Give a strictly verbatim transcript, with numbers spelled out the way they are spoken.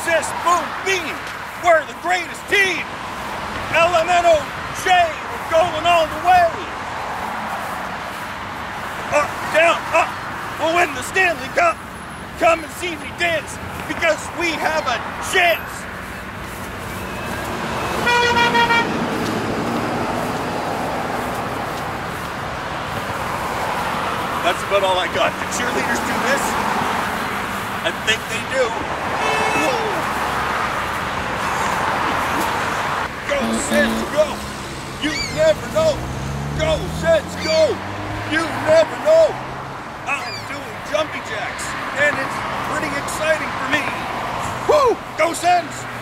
Sis, boom, beam. We're the greatest team. L M N O J, we're going all the way. Up, down, up. We'll win the Stanley Cup. Come and see me dance because we have a chance. That's about all I got. The cheerleaders do this. I think they do. Go, Sens, go. You never know. Go, Sens, go. You never know. I'm doing jumping jacks, and it's pretty exciting for me. Woo! Go, Sens.